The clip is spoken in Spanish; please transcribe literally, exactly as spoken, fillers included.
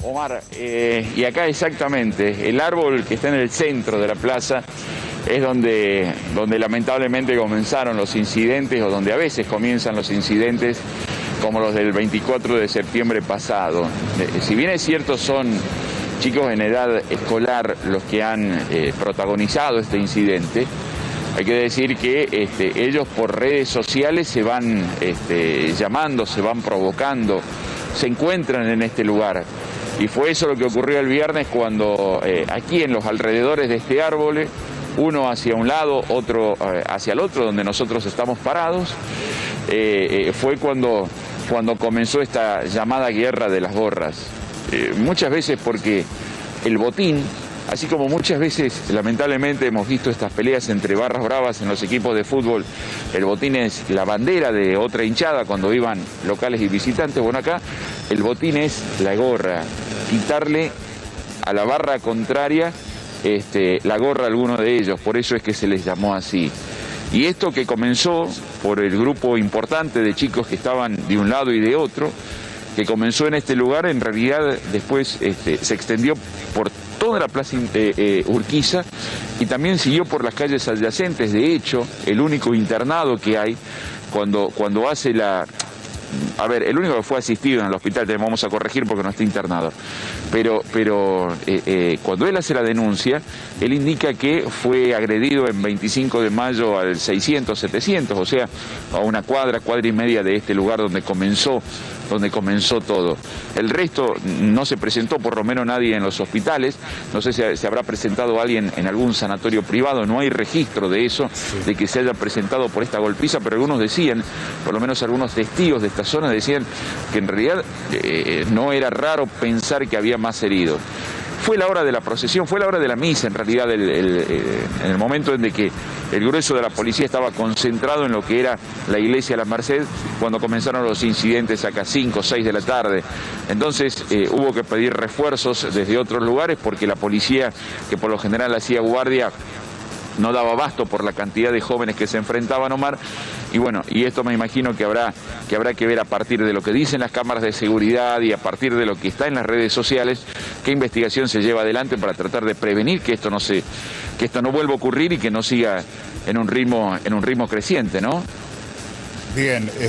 Omar, eh, y acá exactamente, el árbol que está en el centro de la plaza es donde, donde lamentablemente comenzaron los incidentes, o donde a veces comienzan los incidentes, como los del veinticuatro de septiembre pasado. Eh, si bien es cierto, son chicos en edad escolar los que han eh, protagonizado este incidente, hay que decir que este, ellos por redes sociales se van este, llamando, se van provocando, se encuentran en este lugar. Y fue eso lo que ocurrió el viernes cuando eh, aquí en los alrededores de este árbol, uno hacia un lado, otro eh, hacia el otro, donde nosotros estamos parados, eh, eh, fue cuando, cuando comenzó esta llamada guerra de las gorras. Eh, muchas veces porque el botín, así como muchas veces lamentablemente hemos visto estas peleas entre barras bravas en los equipos de fútbol, el botín es la bandera de otra hinchada cuando iban locales y visitantes. Bueno, acá el botín es la gorra, quitarle a la barra contraria este, la gorra a alguno de ellos, por eso es que se les llamó así. Y esto que comenzó por el grupo importante de chicos que estaban de un lado y de otro, que comenzó en este lugar, en realidad después este, se extendió por toda la plaza eh, eh, Urquiza y también siguió por las calles adyacentes. De hecho, el único internado que hay cuando, cuando hace la... A ver, el único que fue asistido en el hospital, te vamos a corregir porque no está internado, pero, pero eh, eh, cuando él hace la denuncia, él indica que fue agredido en veinticinco de mayo al seiscientos, setecientos, o sea, a una cuadra, cuadra y media de este lugar donde comenzó, donde comenzó todo. El resto no se presentó, por lo menos nadie en los hospitales, no sé si se habrá presentado alguien en algún sanatorio privado, no hay registro de eso, de que se haya presentado por esta golpiza, pero algunos decían, por lo menos algunos testigos de esta zona decían que en realidad eh, no era raro pensar que había más heridos. Fue la hora de la procesión, fue la hora de la misa, en realidad, el, el, el, en el momento en que el grueso de la policía estaba concentrado en lo que era la iglesia de la Merced, cuando comenzaron los incidentes acá, cinco o seis de la tarde. Entonces eh, hubo que pedir refuerzos desde otros lugares porque la policía, que por lo general hacía guardia, no daba abasto por la cantidad de jóvenes que se enfrentaban, Omar, y bueno, y esto me imagino que habrá, que habrá que ver a partir de lo que dicen las cámaras de seguridad y a partir de lo que está en las redes sociales, qué investigación se lleva adelante para tratar de prevenir que esto no se, que esto no vuelva a ocurrir y que no siga en un ritmo, en un ritmo creciente, ¿no? Bien.